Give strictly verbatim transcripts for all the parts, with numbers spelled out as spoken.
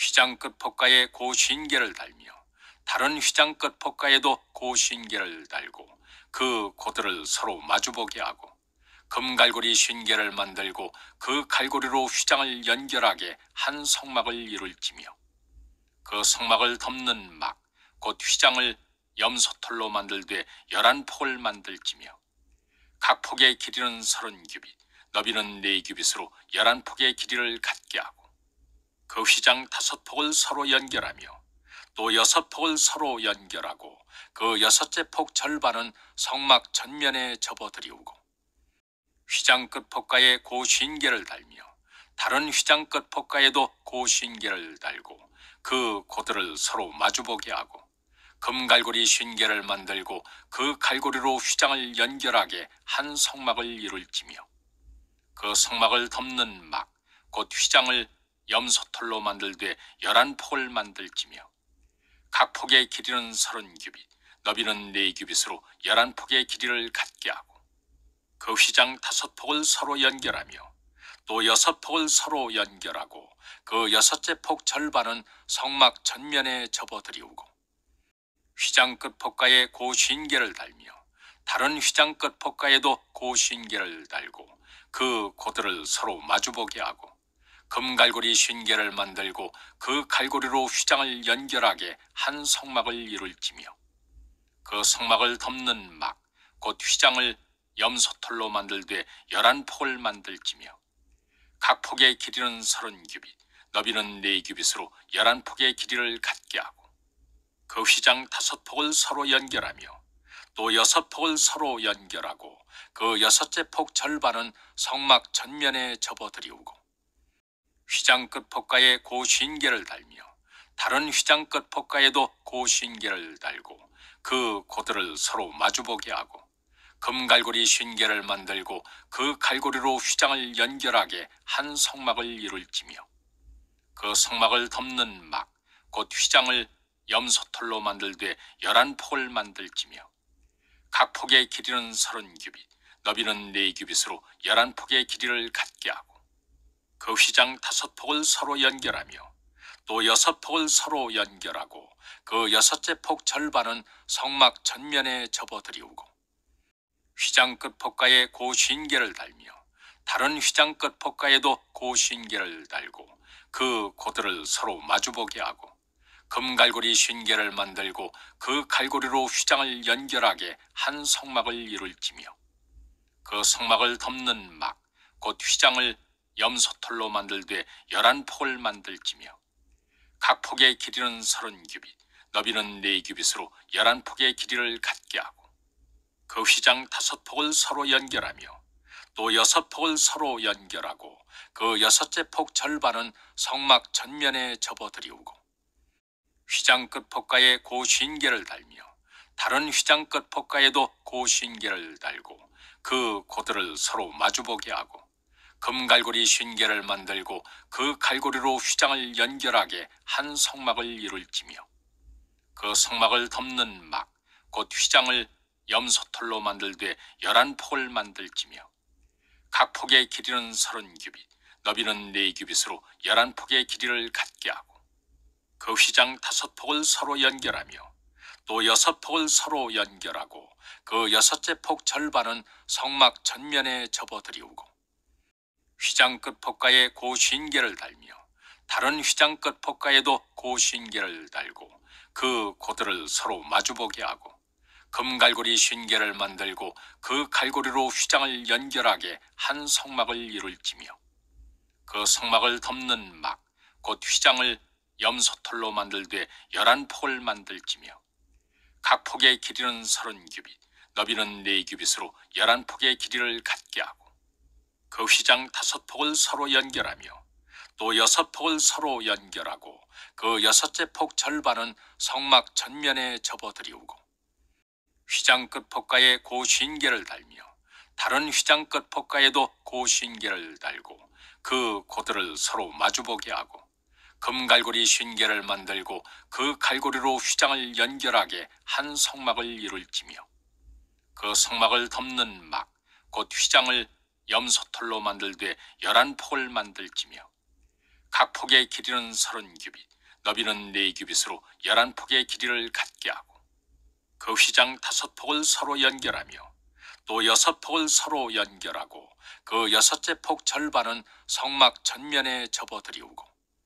휘장 끝 폭가에 고신계를 달며 다른 휘장 끝 폭가에도 고신계를 달고 그 고들을 서로 마주보게 하고 금갈고리 쉰계를 만들고 그 갈고리로 휘장을 연결하게 한 성막을 이룰지며 그 성막을 덮는 막 곧 휘장을 염소털로 만들되 열한 폭을 만들지며 각 폭의 길이는 서른 규빗 너비는 네 규빗으로 열한 폭의 길이를 갖게 하고 그 휘장 다섯 폭을 서로 연결하며 또 여섯 폭을 서로 연결하고 그 여섯째 폭 절반은 성막 전면에 접어들이우고 휘장 끝 폭가에 고신계를 달며 다른 휘장 끝 폭가에도 고신계를 달고 그 고들을 서로 마주보게 하고 금갈고리 쉰계를 만들고 그 갈고리로 휘장을 연결하게 한 성막을 이룰지며 그 성막을 덮는 막 곧 휘장을 염소털로 만들되 열한 폭을 만들지며 각 폭의 길이는 서른 규빗 너비는 네 규빗으로 열한 폭의 길이를 갖게 하고 그 휘장 다섯 폭을 서로 연결하며 또 여섯 폭을 서로 연결하고 그 여섯째 폭 절반은 성막 전면에 접어들이우고 휘장 끝 폭가에 고신계를 달며 다른 휘장 끝 폭가에도 고신계를 달고 그 고들을 서로 마주보게 하고 금갈고리 쉰계를 만들고 그 갈고리로 휘장을 연결하게 한 성막을 이룰지며 그 성막을 덮는 막 곧 휘장을 염소털로 만들되 열한 폭을 만들지며 각 폭의 길이는 서른 규빗 너비는 네 규빗으로 열한 폭의 길이를 갖게 하고 그 휘장 다섯 폭을 서로 연결하며 또 여섯 폭을 서로 연결하고 그 여섯째 폭 절반은 성막 전면에 접어들이우고 휘장 끝 폭가에 고신계를 달며 다른 휘장 끝 폭가에도 고신계를 달고 그 고들을 서로 마주보게 하고 금갈고리 쉰계를 만들고 그 갈고리로 휘장을 연결하게 한 성막을 이룰지며 그 성막을 덮는 막 곧 휘장을 염소털로 만들되 열한 폭을 만들지며 각 폭의 길이는 서른 규빗 너비는 네 규빗으로 열한 폭의 길이를 갖게 하고 그 휘장 다섯 폭을 서로 연결하며 또 여섯 폭을 서로 연결하고 그 여섯째 폭 절반은 성막 전면에 접어들이우고 휘장 끝 폭가에 고신계를 달며 다른 휘장 끝 폭가에도 고신계를 달고 그 고들을 서로 마주보게 하고 금갈고리 쉰계를 만들고 그 갈고리로 휘장을 연결하게 한 성막을 이룰지며 그 성막을 덮는 막 곧 휘장을 염소털로 만들되 열한 폭을 만들지며 각 폭의 길이는 서른 규빗 너비는 네 규빗으로 열한 폭의 길이를 갖게 하고 그 휘장 다섯 폭을 서로 연결하며 또 여섯 폭을 서로 연결하고 그 여섯째 폭 절반은 성막 전면에 접어들이우고 휘장 끝 폭가에 고신계를 달며 다른 휘장 끝 폭가에도 고신계를 달고 그 고들을 서로 마주보게 하고 금갈고리 쉰계를 만들고 그 갈고리로 휘장을 연결하게 한 성막을 이룰지며 그 성막을 덮는 막 곧 휘장을 염소털로 만들되 열한 폭을 만들지며 각 폭의 길이는 서른 규빗 너비는 네 규빗으로 열한 폭의 길이를 갖게 하고 그 휘장 다섯 폭을 서로 연결하며 또 여섯 폭을 서로 연결하고 그 여섯째 폭 절반은 성막 전면에 접어들이우고 휘장 끝 폭가에 고신계를 달며 다른 휘장 끝 폭가에도 고신계를 달고 그 고들을 서로 마주보게 하고 금갈고리 쉰계를 만들고 그 갈고리로 휘장을 연결하게 한 성막을 이룰지며 그 성막을 덮는 막 곧 휘장을 염소털로 만들되 열한 폭을 만들지며 각 폭의 길이는 서른 규빗 너비는 네 규빗으로 열한 폭의 길이를 갖게 하고 그 휘장 다섯 폭을 서로 연결하며 또 여섯 폭을 서로 연결하고 그 여섯째 폭 절반은 성막 전면에 접어들이우고 휘장 끝 폭가에 고신계를 달며 다른 휘장 끝 폭가에도 고신계를 달고 그 고들을 서로 마주보게 하고 금갈고리 쉰계를 만들고 그 갈고리로 휘장을 연결하게 한 성막을 이룰지며 그 성막을 덮는 막 곧 휘장을 염소털로 만들되 열한 폭을 만들지며 각 폭의 길이는 서른 규빗, 너비는 네 규빗으로 열한 폭의 길이를 갖게 하고 그 휘장 다섯 폭을 서로 연결하며 또 여섯 폭을 서로 연결하고 그 여섯째 폭 절반은 성막 전면에 접어들이우고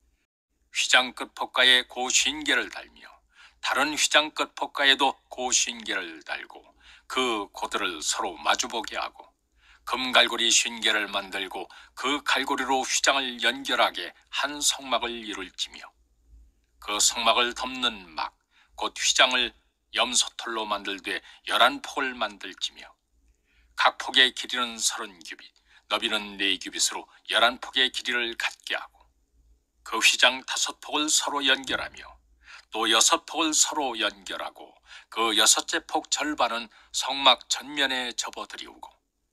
휘장 끝 폭가에 그 쉰개를 달며 다른 휘장 끝 폭가에도 그 쉰개를 달고 그 고들을 서로 마주보게 하고 금갈고리 쉰개를 만들고 그 갈고리로 휘장을 연결하게 한 성막을 이룰지며 그 성막을 덮는 막 곧 휘장을 염소털로 만들되 열한 폭을 만들지며 각 폭의 길이는 서른 규빗, 너비는 네 규빗으로 열한 폭의 길이를 갖게 하고 그 휘장 다섯 폭을 서로 연결하며 또 여섯 폭을 서로 연결하고 그 여섯째 폭 절반은 성막 전면에 접어들이우고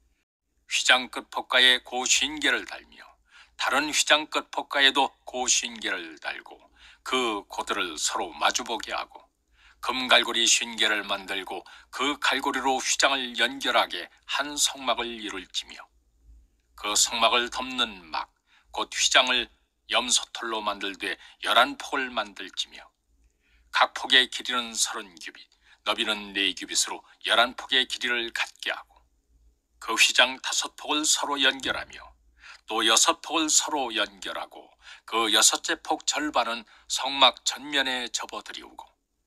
휘장 끝 폭가에 그 쉰개를 달며 다른 휘장 끝 폭가에도 그 쉰개를 달고 그 고들을 서로 마주보게 하고 금갈고리 쉰개를 만들고 그 갈고리로 휘장을 연결하게 한 성막을 이룰지며 그 성막을 덮는 막 곧 휘장을 염소털로 만들되 열한 폭을 만들지며 각 폭의 길이는 서른 규빗, 너비는 네 규빗으로 열한 폭의 길이를 갖게 하고 그 휘장 다섯 폭을 서로 연결하며 또 여섯 폭을 서로 연결하고 그 여섯째 폭 절반은 성막 전면에 접어들이우고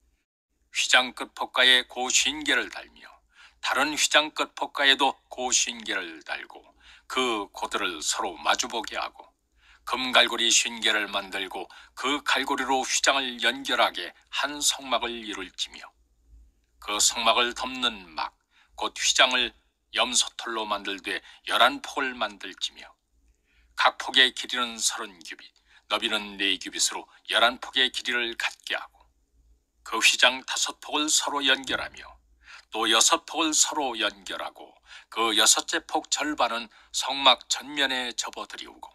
휘장 끝 폭가에 그 쉰개를 달며 다른 휘장 끝 폭가에도 그 쉰개를 달고 그 고들을 서로 마주보게 하고 금갈고리 쉰개를 만들고 그 갈고리로 휘장을 연결하게 한 성막을 이룰지며 그 성막을 덮는 막 곧 휘장을 염소털로 만들되 열한 폭을 만들지며 각 폭의 길이는 서른 규빗, 너비는 네 규빗으로 열한 폭의 길이를 갖게 하고 그 휘장 다섯 폭을 서로 연결하며 또 여섯 폭을 서로 연결하고 그 여섯째 폭 절반은 성막 전면에 접어들이우고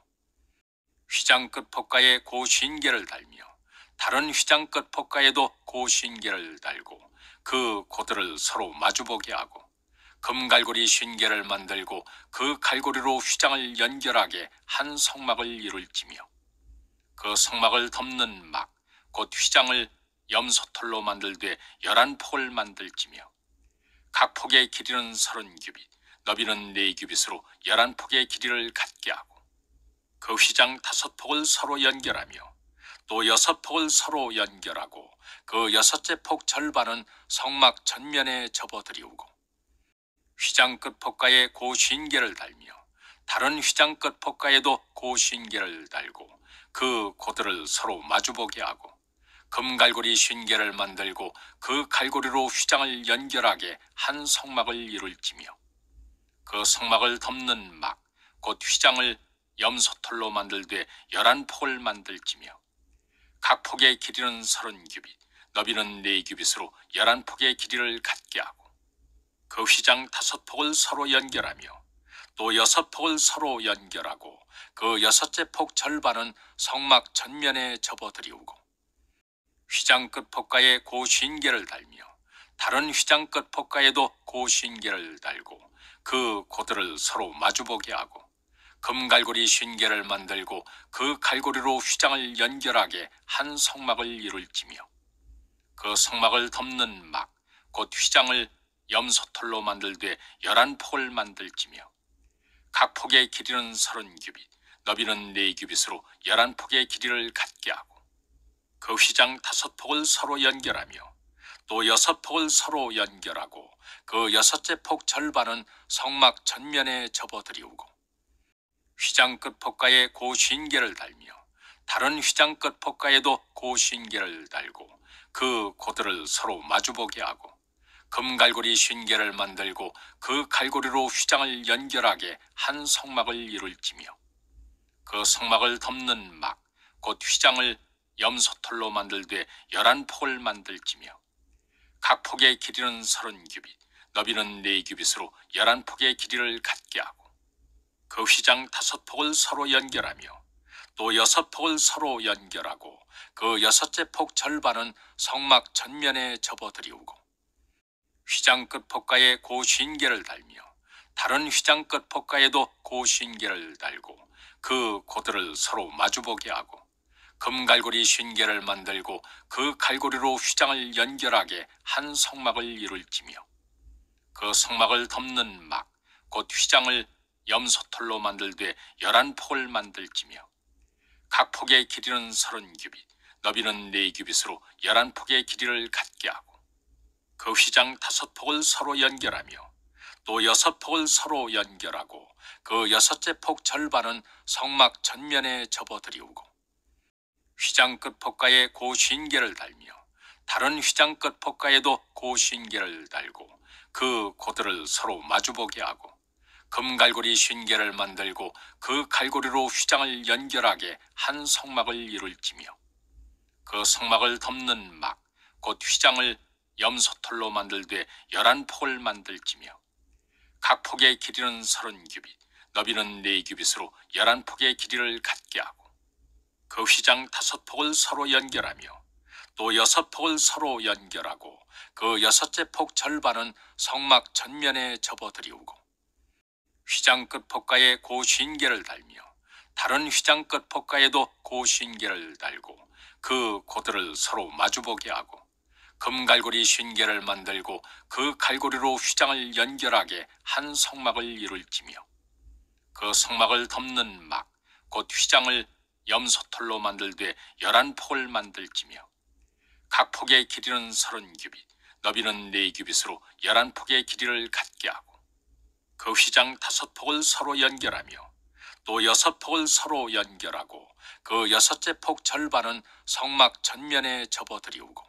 휘장 끝 폭가에 그 쉰개를 달며 다른 휘장 끝 폭가에도 그 쉰개를 달고 그 고들을 서로 마주보게 하고 금갈고리 쉰개를 만들고 그 갈고리로 휘장을 연결하게 한 성막을 이룰지며 그 성막을 덮는 막 곧 휘장을 염소털로 만들되 열한 폭을 만들지며 각 폭의 길이는 서른 규빗, 너비는 네 규빗으로 열한 폭의 길이를 갖게 하고 그 휘장 다섯 폭을 서로 연결하며 또 여섯 폭을 서로 연결하고 그 여섯째 폭 절반은 성막 전면에 접어들이우고 휘장 끝 폭가에 그 쉰개를 달며 다른 휘장 끝 폭가에도 그 쉰개를 달고 그 고들을 서로 마주보게 하고 금갈고리 쉰개를 만들고 그 갈고리로 휘장을 연결하게 한 성막을 이룰지며 그 성막을 덮는 막 곧 휘장을 염소털로 만들되 열한 폭을 만들지며 각 폭의 길이는 서른 규빗, 너비는 네 규빗으로 열한 폭의 길이를 갖게 하고 그 휘장 다섯 폭을 서로 연결하며 또 여섯 폭을 서로 연결하고 그 여섯째 폭 절반은 성막 전면에 접어들이우고 휘장 끝 폭가에 그 쉰개를 달며 다른 휘장 끝 폭가에도 그 쉰개를 달고 그 고들을 서로 마주보게 하고 금갈고리 쉰개를 만들고 그 갈고리로 휘장을 연결하게 한 성막을 이룰지며 그 성막을 덮는 막 곧 휘장을 염소털로 만들되 열한 폭을 만들지며 각 폭의 길이는 서른 규빗, 너비는 네 규빗으로 열한 폭의 길이를 갖게 하고 그 휘장 다섯 폭을 서로 연결하며 또 여섯 폭을 서로 연결하고 그 여섯째 폭 절반은 성막 전면에 접어들이우고 휘장 끝 폭가에 그 쉰개를 달며 다른 휘장 끝 폭가에도 그 쉰개를 달고 그 고들을 서로 마주보게 하고 금갈고리 쉰개를 만들고 그 갈고리로 휘장을 연결하게 한 성막을 이룰지며 그 성막을 덮는 막 곧 휘장을 염소털로 만들되 열한 폭을 만들지며 각 폭의 길이는 서른 규빗, 너비는 네 규빗으로 열한 폭의 길이를 갖게 하고 그 휘장 다섯 폭을 서로 연결하며 또 여섯 폭을 서로 연결하고 그 여섯째 폭 절반은 성막 전면에 접어들이우고 휘장 끝 폭가에 그 쉰개를 달며 다른 휘장 끝 폭가에도 그 쉰개를 달고 그 고들을 서로 마주보게 하고 금갈고리 쉰 개를 만들고 그 갈고리로 휘장을 연결하게 한 성막을 이룰지며 그 성막을 덮는 막 곧 휘장을 염소털로 만들되 열한 폭을 만들지며 각 폭의 길이는 서른 규빗, 너비는 네 규빗으로 열한 폭의 길이를 갖게 하고 그 휘장 다섯 폭을 서로 연결하며 또 여섯 폭을 서로 연결하고 그 여섯째 폭 절반은 성막 전면에 접어들이우고 휘장 끝 폭가에 고 쉰 개를 달며 다른 휘장 끝 폭가에도 고 쉰 개를 달고 그 고들을 서로 마주보게 하고 금갈고리 쉰 개를 만들고 그 갈고리로 휘장을 연결하게 한 성막을 이룰지며 그 성막을 덮는 막 곧 휘장을 염소털로 만들되 열한 폭을 만들지며 각 폭의 길이는 서른 규빗, 너비는 네 규빗으로 열한 폭의 길이를 갖게 하고 그 휘장 다섯 폭을 서로 연결하며 또 여섯 폭을 서로 연결하고 그 여섯째 폭 절반은 성막 전면에 접어들이우고 휘장 끝 폭가에 고 쉰 개를 달며 다른 휘장 끝 폭가에도 고 쉰 개를 달고 그 고들을 서로 마주보게 하고 금갈고리 쉰 개를 만들고 그 갈고리로 휘장을 연결하게 한 성막을 이룰지며 그 성막을 덮는 막 곧 휘장을 염소털로 만들되 열한 폭을 만들지며 각 폭의 길이는 서른 규빗, 너비는 네 규빗으로 열한 폭의 길이를 갖게 하고 그 휘장 다섯 폭을 서로 연결하며 또 여섯 폭을 서로 연결하고 그 여섯째 폭 절반은 성막 전면에 접어들이우고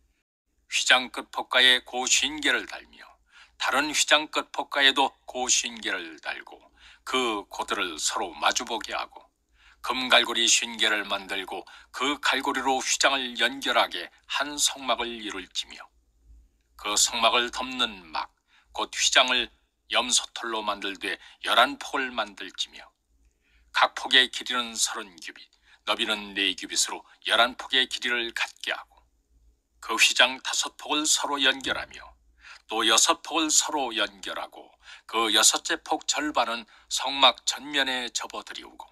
휘장 끝 폭가에 고 쉰 개를 달며 다른 휘장 끝 폭가에도 고 쉰 개를 달고 그 고들을 서로 마주보게 하고 금갈고리 쉰 개를 만들고 그 갈고리로 휘장을 연결하게 한 성막을 이룰지며 그 성막을 덮는 막 곧 휘장을 염소털로 만들되 열한 폭을 만들지며 각 폭의 길이는 서른 규빗, 너비는 네 규빗으로 열한 폭의 길이를 갖게 하고 그 휘장 다섯 폭을 서로 연결하며 또 여섯 폭을 서로 연결하고 그 여섯째 폭 절반은 성막 전면에 접어들이우고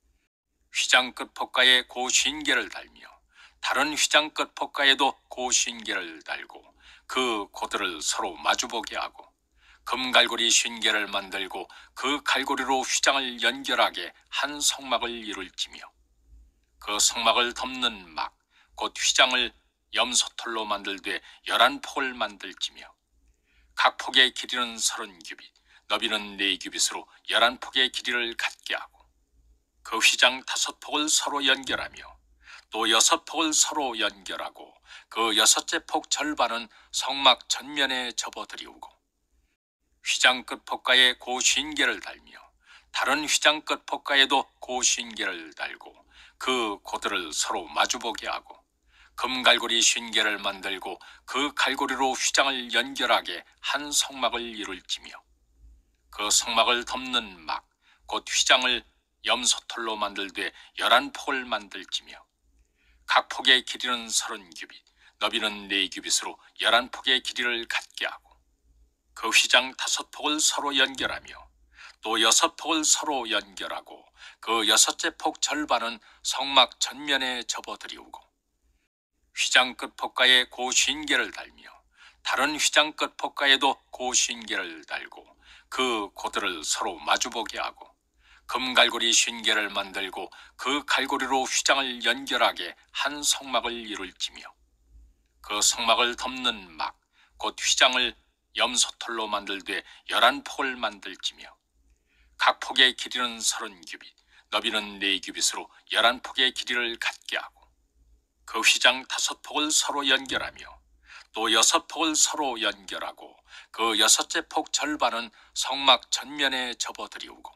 휘장 끝 폭가에 고 쉰 개를 달며 다른 휘장 끝 폭가에도 고 쉰 개를 달고 그 고들을 서로 마주보게 하고 금갈고리 쉰 개를 만들고 그 갈고리로 휘장을 연결하게 한 성막을 이룰지며 그 성막을 덮는 막 곧 휘장을 염소털로 만들되 열한 폭을 만들지며 각 폭의 길이는 서른 규빗, 너비는 네 규빗으로 열한 폭의 길이를 갖게 하고 그 휘장 다섯 폭을 서로 연결하며 또 여섯 폭을 서로 연결하고 그 여섯째 폭 절반은 성막 전면에 접어들이우고 휘장 끝 폭가에 고 쉰 개를 달며 다른 휘장 끝 폭가에도 고 쉰 개를 달고 그 고들을 서로 마주보게 하고 금갈고리 쉰 개를 만들고 그 갈고리로 휘장을 연결하게 한 성막을 이룰지며 그 성막을 덮는 막 곧 휘장을 염소털로 만들되 열한 폭을 만들지며 각 폭의 길이는 서른 규빗, 너비는 네 규빗으로 열한 폭의 길이를 갖게 하고 그 휘장 다섯 폭을 서로 연결하며 또 여섯 폭을 서로 연결하고 그 여섯째 폭 절반은 성막 전면에 접어들이우고 휘장 끝 폭가에 고 쉰 개를 달며 다른 휘장 끝 폭가에도 고 쉰 개를 달고 그 고들을 서로 마주보게 하고 금갈고리 쉰 개를 만들고 그 갈고리로 휘장을 연결하게 한 성막을 이룰지며 그 성막을 덮는 막 곧 휘장을 염소털로 만들되 열한 폭을 만들지며 각 폭의 길이는 서른 규빗, 너비는 네 규빗으로 열한 폭의 길이를 갖게 하고 그 휘장 다섯 폭을 서로 연결하며 또 여섯 폭을 서로 연결하고 그 여섯째 폭 절반은 성막 전면에 접어들이우고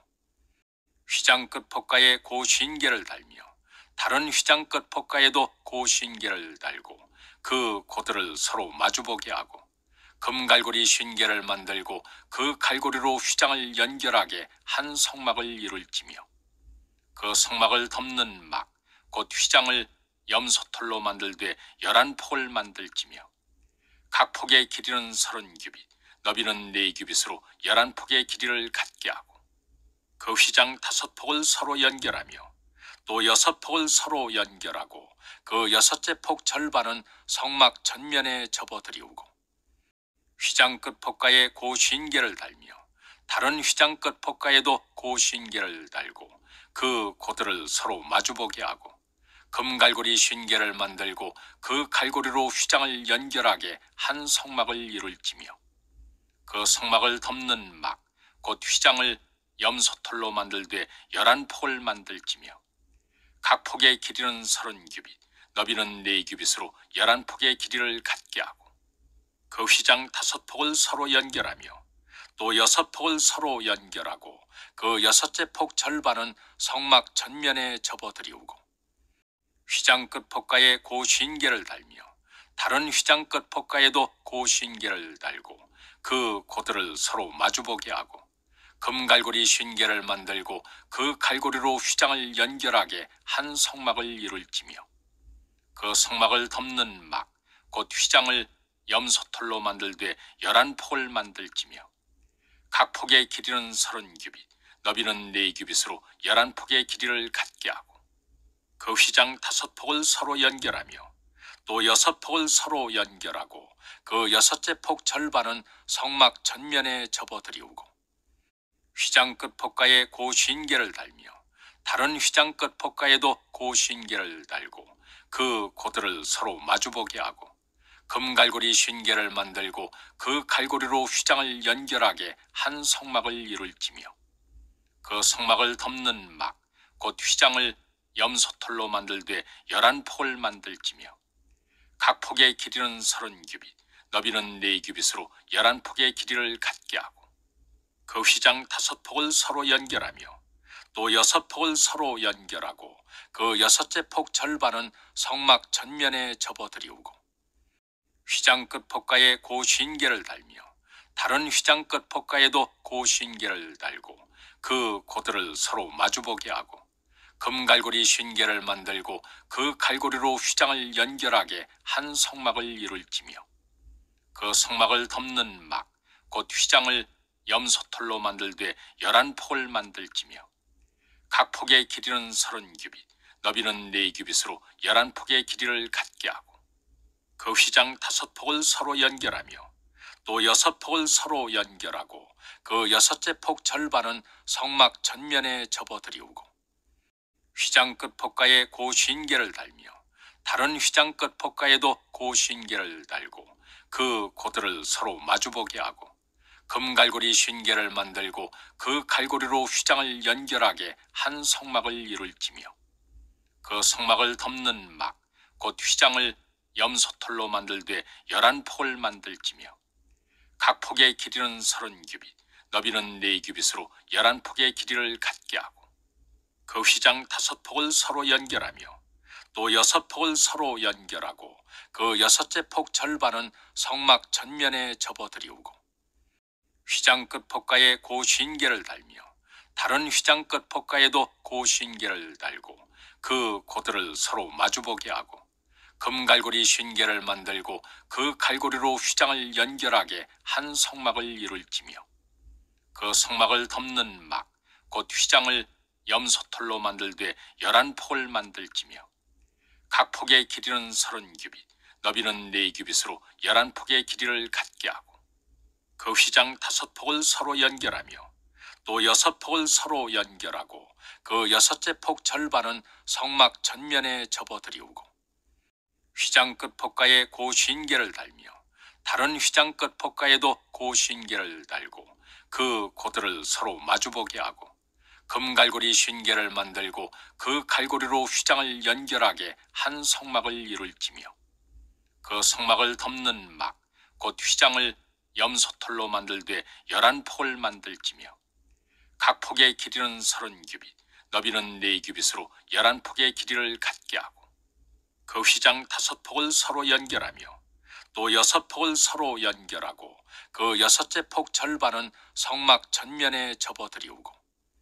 휘장 끝 폭가에 고 쉰 개를 달며 다른 휘장 끝 폭가에도 고 쉰 개를 달고 그 고들을 서로 마주보게 하고 금갈고리 쉰 개를 만들고 그 갈고리로 휘장을 연결하게 한 성막을 이룰지며 그 성막을 덮는 막 곧 휘장을 염소털로 만들되 열한 폭을 만들지며 각 폭의 길이는 서른 규빗, 너비는 네 규빗으로 열한 폭의 길이를 갖게 하고 그 휘장 다섯 폭을 서로 연결하며 또 여섯 폭을 서로 연결하고 그 여섯째 폭 절반은 성막 전면에 접어들이우고 휘장 끝 폭가에 고신계를 달며 다른 휘장 끝 폭가에도 고신계를 달고 그 고들을 서로 마주보게 하고 금갈고리 쉰계를 만들고 그 갈고리로 휘장을 연결하게 한 성막을 이룰지며 그 성막을 덮는 막 곧 휘장을 염소털로 만들되 열한 폭을 만들지며 각 폭의 길이는 서른 규빗 너비는 네 규빗으로 열한 폭의 길이를 갖게 하고 그 휘장 다섯 폭을 서로 연결하며 또 여섯 폭을 서로 연결하고 그 여섯째 폭 절반은 성막 전면에 접어들이우고 휘장 끝 폭가에 고신계를 달며 다른 휘장 끝 폭가에도 고신계를 달고 그 고들을 서로 마주보게 하고 금갈고리 쉰계를 만들고 그 갈고리로 휘장을 연결하게 한 성막을 이룰지며 그 성막을 덮는 막 곧 휘장을 염소털로 만들되 열한 폭을 만들지며 각 폭의 길이는 서른 규빗 너비는 네 규빗으로 열한 폭의 길이를 갖게 하고 그 휘장 다섯 폭을 서로 연결하며 또 여섯 폭을 서로 연결하고 그 여섯째 폭 절반은 성막 전면에 접어들이우고 휘장 끝 폭가에 고신계를 달며 다른 휘장 끝 폭가에도 고신계를 달고 그 고들을 서로 마주보게 하고 금갈고리 쉰계를 만들고 그 갈고리로 휘장을 연결하게 한 성막을 이룰지며 그 성막을 덮는 막 곧 휘장을 염소털로 만들되 열한 폭을 만들지며 각 폭의 길이는 서른 규빗 너비는 네 규빗으로 열한 폭의 길이를 갖게 하고 그 휘장 다섯 폭을 서로 연결하며 또 여섯 폭을 서로 연결하고 그 여섯째 폭 절반은 성막 전면에 접어들이우고 휘장 끝 폭가에 고신계를 달며 다른 휘장 끝 폭가에도 고신계를 달고 그 고들을 서로 마주보게 하고 금갈고리 쉰계를 만들고 그 갈고리로 휘장을 연결하게 한 성막을 이룰지며 그 성막을 덮는 막 곧 휘장을 염소털로 만들되 열한 폭을 만들지며 각 폭의 길이는 서른 규빗 너비는 네 규빗으로 열한 폭의 길이를 갖게 하고 그 휘장 다섯 폭을 서로 연결하며 또 여섯 폭을 서로 연결하고 그 여섯째 폭 절반은 성막 전면에 접어들이우고 휘장 끝 폭가에 고신계를 달며 다른 휘장 끝 폭가에도 고신계를 달고 그 고들을 서로 마주보게 하고 금갈고리 쉰계를 만들고 그 갈고리로 휘장을 연결하게 한 성막을 이룰지며 그 성막을 덮는 막 곧 휘장을 염소털로 만들되 열한 폭을 만들지며 각 폭의 길이는 서른 규빗 너비는 네 규빗으로 열한 폭의 길이를 갖게 하고 그 휘장 다섯 폭을 서로 연결하며 또 여섯 폭을 서로 연결하고 그 여섯째 폭 절반은 성막 전면에 접어들이우고 휘장 끝 폭가에 고신계를 달며 다른 휘장 끝 폭가에도 고신계를 달고 그 고들을 서로 마주보게 하고 금갈고리 쉰계를 만들고 그 갈고리로 휘장을 연결하게 한 성막을 이룰지며 그 성막을 덮는 막 곧 휘장을 염소털로 만들되 열한 폭을 만들지며 각 폭의 길이는 서른 규빗 너비는 네 규빗으로 열한 폭의 길이를 갖게 하고 그 휘장 다섯 폭을 서로 연결하며 또 여섯 폭을 서로 연결하고 그 여섯째 폭 절반은 성막 전면에 접어들이우고 휘장 끝 폭가에 고신계를 달며 다른 휘장 끝 폭가에도 고신계를 달고 그 고들을 서로 마주보게 하고 금갈고리 쉰계를 만들고 그 갈고리로 휘장을 연결하게 한 성막을 이룰지며 그 성막을 덮는 막 곧 휘장을 염소털로 만들되 열한 폭을 만들지며 각 폭의 길이는 서른 규빗 너비는 네 규빗으로 열한 폭의 길이를 갖게 하고 그 휘장 다섯 폭을 서로 연결하며 또 여섯 폭을 서로 연결하고 그 여섯째 폭 절반은 성막 전면에 접어들이우고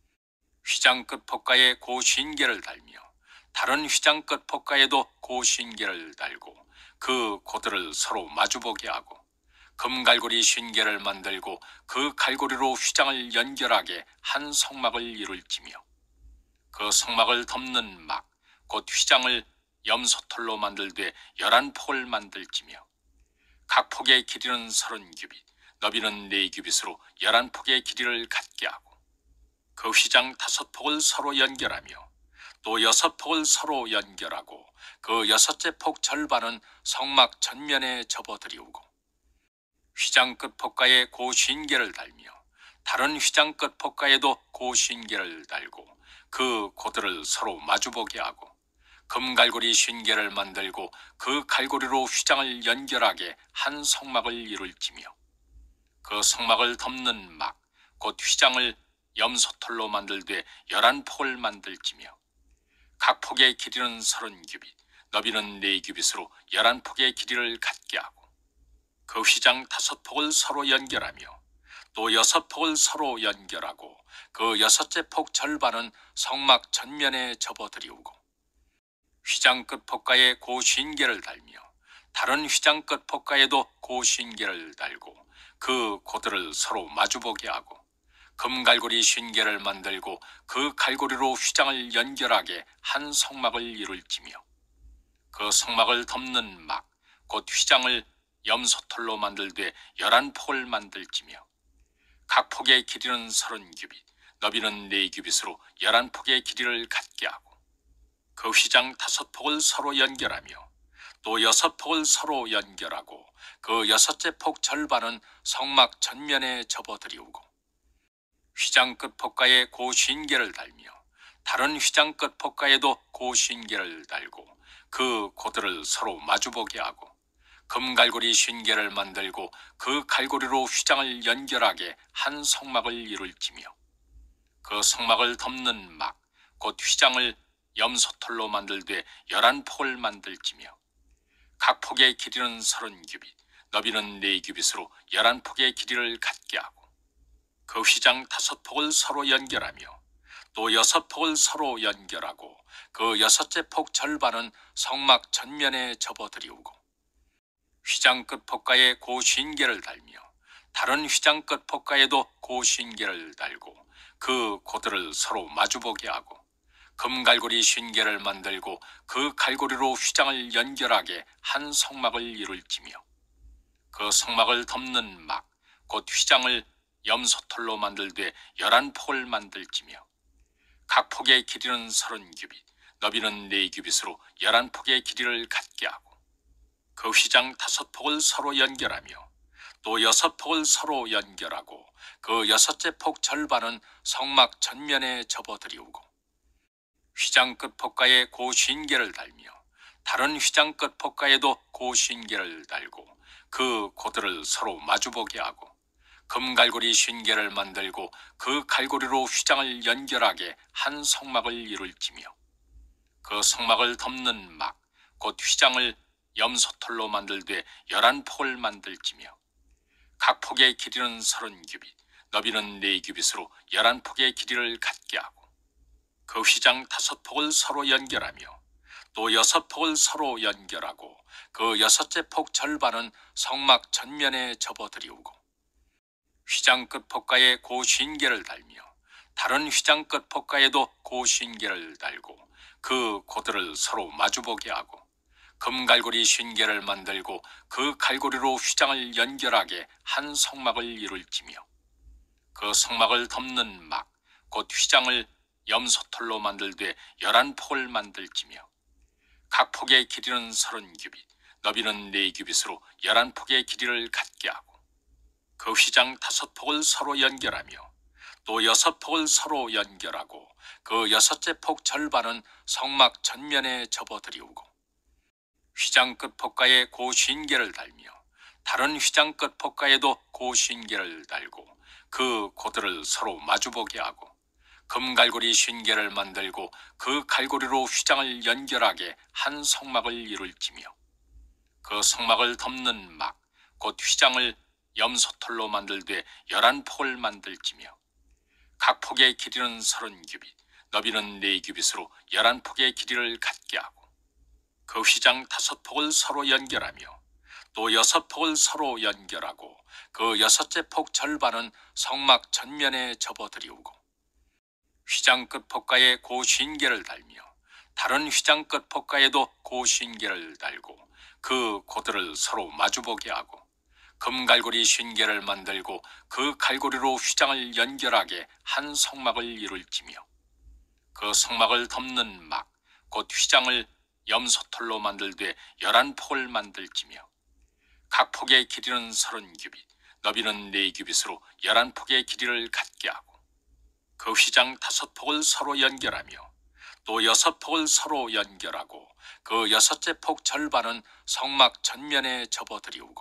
휘장 끝 폭가에 고신계를 달며 다른 휘장 끝 폭가에도 고신계를 달고 그 고들을 서로 마주보게 하고 금갈고리 쉰계를 만들고 그 갈고리로 휘장을 연결하게 한 성막을 이룰지며 그 성막을 덮는 막, 곧 휘장을 염소털로 만들되 열한 폭을 만들지며 각 폭의 길이는 서른 규빗, 너비는 네 규빗으로 열한 폭의 길이를 갖게 하고 그 휘장 다섯 폭을 서로 연결하며 또 여섯 폭을 서로 연결하고 그 여섯째 폭 절반은 성막 전면에 접어들이우고 휘장 끝 폭가에 고 쉰개를 달며 다른 휘장 끝 폭가에도 고 쉰개를 달고 그 고들을 서로 마주보게 하고 금갈고리 쉰개를 만들고 그 갈고리로 휘장을 연결하게 한 성막을 이룰지며 그 성막을 덮는 막, 곧 휘장을 염소털로 만들되 열한 폭을 만들지며 각 폭의 길이는 서른 규빗, 너비는 네 규빗으로 열한 폭의 길이를 갖게 하고 그 휘장 다섯 폭을 서로 연결하며 또 여섯 폭을 서로 연결하고 그 여섯째 폭 절반은 성막 전면에 접어들이우고 휘장 끝 폭가에 고 쉰개를 달며 다른 휘장 끝 폭가에도 고 쉰개를 달고 그 고들을 서로 마주보게 하고 금갈고리 쉰개를 만들고 그 갈고리로 휘장을 연결하게 한 성막을 이룰지며 그 성막을 덮는 막, 곧 휘장을 염소털로 만들되 열한 폭을 만들지며 각 폭의 길이는 서른 규빗, 너비는 네 규빗으로 열한 폭의 길이를 갖게 하고 그 휘장 다섯 폭을 서로 연결하며 또 여섯 폭을 서로 연결하고 그 여섯째 폭 절반은 성막 전면에 접어들이우고 휘장 끝 폭가에 고 쉰개를 달며 다른 휘장 끝 폭가에도 고 쉰개를 달고 그 고들을 서로 마주보게 하고 금갈고리 쉰개를 만들고 그 갈고리로 휘장을 연결하게 한 성막을 이룰지며 그 성막을 덮는 막, 곧 휘장을 염소털로 만들되 열한 폭을 만들지며 각 폭의 길이는 서른 규빗, 너비는 네 규빗으로 열한 폭의 길이를 갖게 하고 그 휘장 다섯 폭을 서로 연결하며 또 여섯 폭을 서로 연결하고 그 여섯째 폭 절반은 성막 전면에 접어들이우고 휘장 끝 폭가에 고 쉰개를 달며 다른 휘장 끝 폭가에도 고 쉰개를 달고 그 고들을 서로 마주보게 하고 금갈고리 쉰개를 만들고 그 갈고리로 휘장을 연결하게 한 성막을 이룰지며 그 성막을 덮는 막, 곧 휘장을 염소털로 만들되 열한 폭을 만들지며 각 폭의 길이는 서른 규빗, 너비는 네 규빗으로 열한 폭의 길이를 갖게 하고 그 휘장 다섯 폭을 서로 연결하며 또 여섯 폭을 서로 연결하고 그 여섯째 폭 절반은 성막 전면에 접어들이우고 휘장 끝 폭가에 고 쉰개를 달며 다른 휘장 끝 폭가에도 고 쉰개를 달고 그 고들을 서로 마주보게 하고 금갈고리 쉰개를 만들고 그 갈고리로 휘장을 연결하게 한 성막을 이룰지며 그 성막을 덮는 막, 곧 휘장을 염소털로 만들되 열한 폭을 만들지며 각 폭의 길이는 서른 규빗, 너비는 네 규빗으로 열한 폭의 길이를 갖게 하고 그 휘장 다섯 폭을 서로 연결하며 또 여섯 폭을 서로 연결하고 그 여섯째 폭 절반은 성막 전면에 접어들이우고 휘장 끝 폭가에 고 쉰개를 달며 다른 휘장 끝 폭가에도 고 쉰개를 달고 그 고들을 서로 마주보게 하고 금갈고리 쉰개를 만들고 그 갈고리로 휘장을 연결하게 한 성막을 이룰지며 그 성막을 덮는 막, 곧 휘장을 염소털로 만들되 열한 폭을 만들지며 각 폭의 길이는 서른 규빗, 너비는 네 규빗으로 열한 폭의 길이를 갖게 하고 그 휘장 다섯 폭을 서로 연결하며 또 여섯 폭을 서로 연결하고 그 여섯째 폭 절반은 성막 전면에 접어들이우고 휘장 끝 폭가에 고 쉰개를 달며 다른 휘장 끝 폭가에도 고 쉰개를 달고 그 고들을 서로 마주보게 하고 금갈고리 쉰개를 만들고 그 갈고리로 휘장을 연결하게 한 성막을 이룰지며 그 성막을 덮는 막, 곧 휘장을 염소털로 만들되 열한 폭을 만들지며 각 폭의 길이는 서른 규빗, 너비는 네 규빗으로 열한 폭의 길이를 갖게 하고 그 휘장 다섯 폭을 서로 연결하며 또 여섯 폭을 서로 연결하고 그 여섯째 폭 절반은 성막 전면에 접어들이우고 휘장 끝 폭가에 고신계를 달며 다른 휘장 끝 폭가에도 고신계를 달고 그 고들을 서로 마주보게 하고 금갈고리 쉰계를 만들고 그 갈고리로 휘장을 연결하게 한 성막을 이룰지며 그 성막을 덮는 막 곧 휘장을 염소털로 만들되 열한 폭을 만들지며 각 폭의 길이는 서른 규빗 너비는 네 규빗으로 열한 폭의 길이를 갖게 하고 그 휘장 다섯 폭을 서로 연결하며 또 여섯 폭을 서로 연결하고 그 여섯째 폭 절반은 성막 전면에 접어들이우고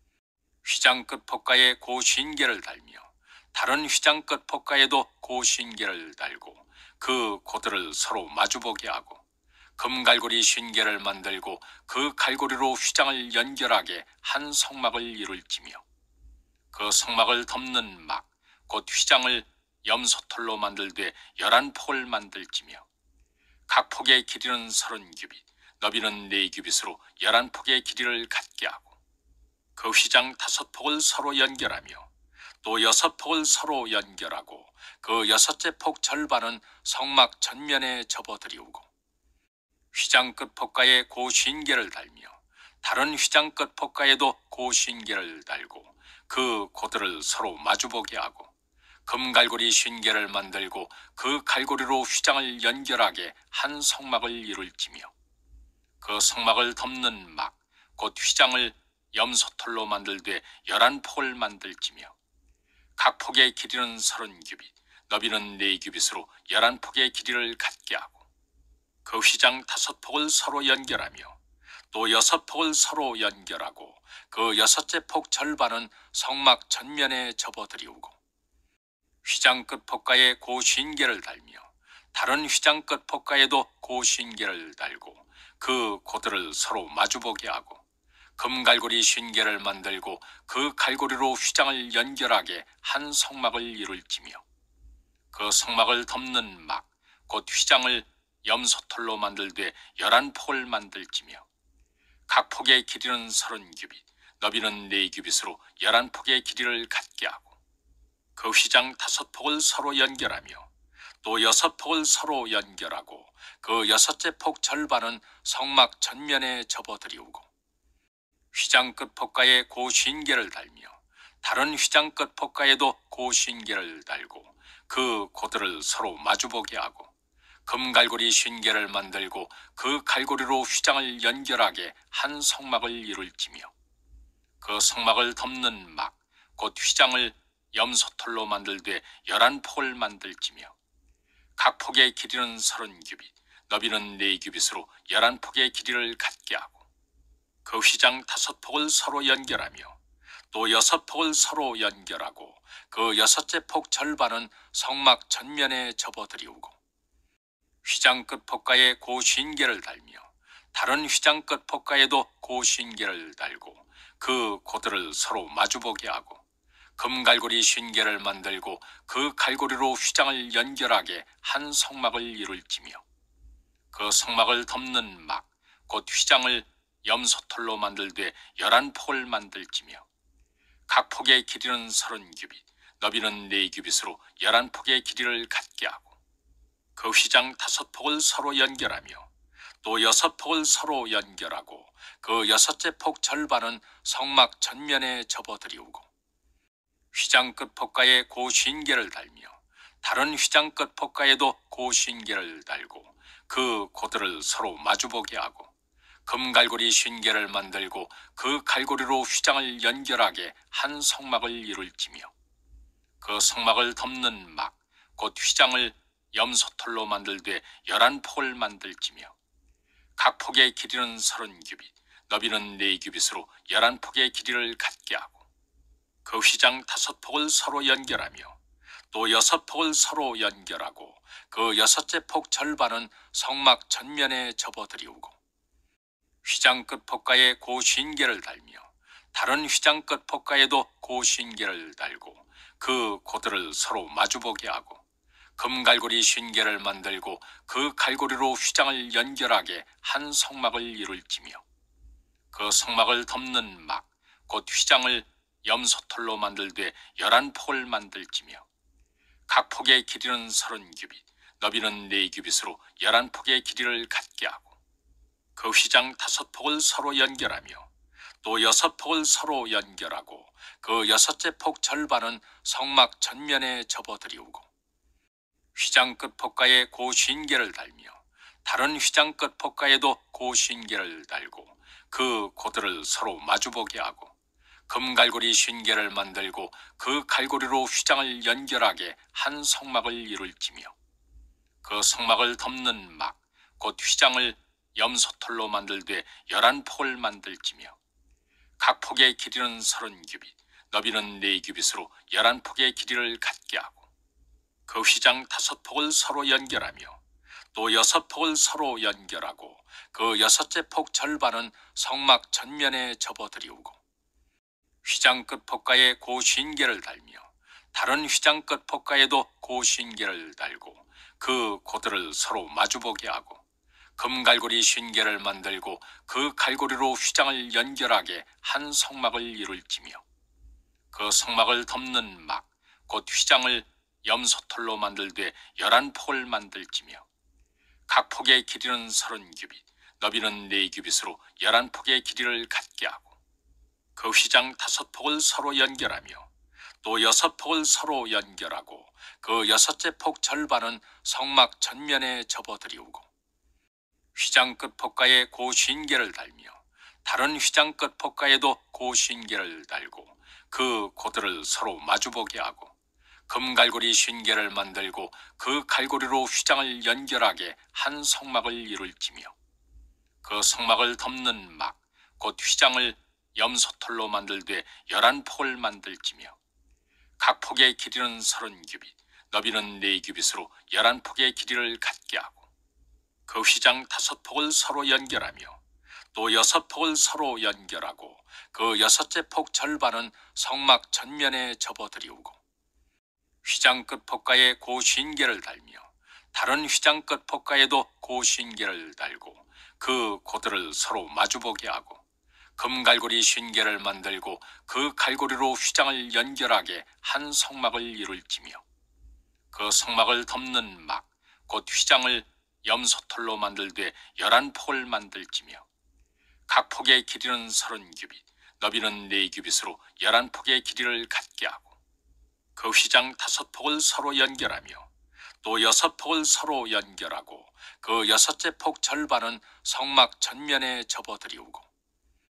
휘장 끝 폭가에 고신계를 달며 다른 휘장 끝 폭가에도 고신계를 달고 그 고들을 서로 마주보게 하고 금갈고리 쉰계를 만들고 그 갈고리로 휘장을 연결하게 한 성막을 이룰지며 그 성막을 덮는 막 곧 휘장을 염소털로 만들되 열한 폭을 만들지며 각 폭의 길이는 서른 규빗 너비는 네 규빗으로 열한 폭의 길이를 갖게 하고 그 휘장 다섯 폭을 서로 연결하며 또 여섯 폭을 서로 연결하고 그 여섯째 폭 절반은 성막 전면에 접어들이우고 휘장 끝 폭가에 고신계를 달며 다른 휘장 끝 폭가에도 고신계를 달고 그 고들을 서로 마주보게 하고 금갈고리 쉰계를 만들고 그 갈고리로 휘장을 연결하게 한 성막을 이룰지며 그 성막을 덮는 막 곧 휘장을 염소털로 만들되 열한 폭을 만들지며 각 폭의 길이는 서른 규빗 너비는 네 규빗으로 열한 폭의 길이를 갖게 하고 그 휘장 다섯 폭을 서로 연결하며 또 여섯 폭을 서로 연결하고 그 여섯째 폭 절반은 성막 전면에 접어들이우고 휘장 끝 폭가에 고신계를 달며 다른 휘장 끝 폭가에도 고신계를 달고 그 고들을 서로 마주보게 하고 금갈고리 쉰계를 만들고 그 갈고리로 휘장을 연결하게 한 성막을 이룰지며 그 성막을 덮는 막 곧 휘장을 염소털로 만들되 열한 폭을 만들지며 각 폭의 길이는 서른 규빗 너비는 네 규빗으로 열한 폭의 길이를 갖게 하고 그 휘장 다섯 폭을 서로 연결하며 또 여섯 폭을 서로 연결하고 그 여섯째 폭 절반은 성막 전면에 접어들이우고 휘장 끝 폭가에 고신계를 달며 다른 휘장 끝 폭가에도 고신계를 달고 그 고들을 서로 마주보게 하고 금갈고리 쉰계를 만들고 그 갈고리로 휘장을 연결하게 한 성막을 이룰지며 그 성막을 덮는 막 곧 휘장을 염소털로 만들되 열한 폭을 만들지며 각 폭의 길이는 서른 규빗 너비는 네 규빗으로 열한 폭의 길이를 갖게 하고 그 휘장 다섯 폭을 서로 연결하며 또 여섯 폭을 서로 연결하고 그 여섯째 폭 절반은 성막 전면에 접어들이우고 휘장 끝 폭가에 고신계를 달며 다른 휘장 끝 폭가에도 고신계를 달고 그 고들을 서로 마주보게 하고 금갈고리 쉰계를 만들고 그 갈고리로 휘장을 연결하게 한 성막을 이룰지며 그 성막을 덮는 막 곧 휘장을 염소털로 만들되 열한 폭을 만들지며 각 폭의 길이는 서른 규빗 너비는 네 규빗으로 열한 폭의 길이를 갖게 하고 그 휘장 다섯 폭을 서로 연결하며 또 여섯 폭을 서로 연결하고 그 여섯째 폭 절반은 성막 전면에 접어들이우고 휘장 끝 폭가에 고신계를 달며 다른 휘장 끝 폭가에도 고신계를 달고 그 고들을 서로 마주보게 하고 금갈고리 쉰계를 만들고 그 갈고리로 휘장을 연결하게 한 성막을 이룰지며 그 성막을 덮는 막 곧 휘장을 염소털로 만들되 열한 폭을 만들지며 각 폭의 길이는 서른 규빗 너비는 네 규빗으로 열한 폭의 길이를 갖게 하고 그 휘장 다섯 폭을 서로 연결하며 또 여섯 폭을 서로 연결하고 그 여섯째 폭 절반은 성막 전면에 접어들이우고 휘장 끝 폭가에 고신계를 달며 다른 휘장 끝 폭가에도 고신계를 달고 그 고들을 서로 마주보게 하고 금갈고리 쉰계를 만들고 그 갈고리로 휘장을 연결하게 한 성막을 이룰지며 그 성막을 덮는 막 곧 휘장을 염소털로 만들되 열한 폭을 만들지며 각 폭의 길이는 서른 규빗, 너비는 네 규빗으로 열한 폭의 길이를 갖게 하고 그 휘장 다섯 폭을 서로 연결하며 또 여섯 폭을 서로 연결하고 그 여섯째 폭 절반은 성막 전면에 접어들이우고 휘장 끝 폭가에 고 쉰개를 달며 다른 휘장 끝 폭가에도 고 쉰개를 달고 그 고들을 서로 마주보게 하고 금갈고리 쉰개를 만들고 그 갈고리로 휘장을 연결하게 한 성막을 이룰지며 그 성막을 덮는 막 곧 휘장을 염소털로 만들되 열한 폭을 만들지며 각 폭의 길이는 서른 규빗, 너비는 네 규빗으로 열한 폭의 길이를 갖게 하고 그 휘장 다섯 폭을 서로 연결하며 또 여섯 폭을 서로 연결하고 그 여섯째 폭 절반은 성막 전면에 접어들이우고 휘장 끝 폭가에 고 쉰개를 달며 다른 휘장 끝 폭가에도 고 쉰개를 달고 그 고들을 서로 마주보게 하고 금갈고리 쉰개를 만들고 그 갈고리로 휘장을 연결하게 한 성막을 이룰지며 그 성막을 덮는 막 곧 휘장을 염소털로 만들되 열한 폭을 만들지며 각 폭의 길이는 서른 규빗, 너비는 네 규빗으로 열한 폭의 길이를 갖게 하고 그 휘장 다섯 폭을 서로 연결하며 또 여섯 폭을 서로 연결하고 그 여섯째 폭 절반은 성막 전면에 접어들이우고 휘장 끝 폭가에 고 쉰개를 달며 다른 휘장 끝 폭가에도 고 쉰개를 달고 그 고들을 서로 마주보게 하고 금갈고리 쉰개를 만들고 그 갈고리로 휘장을 연결하게 한 성막을 이룰지며 그 성막을 덮는 막 곧 휘장을 염소털로 만들되 열한 폭을 만들지며 각 폭의 길이는 서른 규빗, 너비는 네 규빗으로 열한 폭의 길이를 갖게 하고 그 휘장 다섯 폭을 서로 연결하며 또 여섯 폭을 서로 연결하고 그 여섯째 폭 절반은 성막 전면에 접어들이우고 휘장 끝 폭가에 고 쉰개를 달며 다른 휘장 끝 폭가에도 고 쉰개를 달고 그 고들을 서로 마주보게 하고 금갈고리 쉰개를 만들고 그 갈고리로 휘장을 연결하게 한 성막을 이룰지며 그 성막을 덮는 막 곧 휘장을 염소털로 만들되 열한 폭을 만들지며 각 폭의 길이는 서른 규빗, 너비는 네 규빗으로 열한 폭의 길이를 갖게 하고 그 휘장 다섯 폭을 서로 연결하며 또 여섯 폭을 서로 연결하고 그 여섯째 폭 절반은 성막 전면에 접어들이우고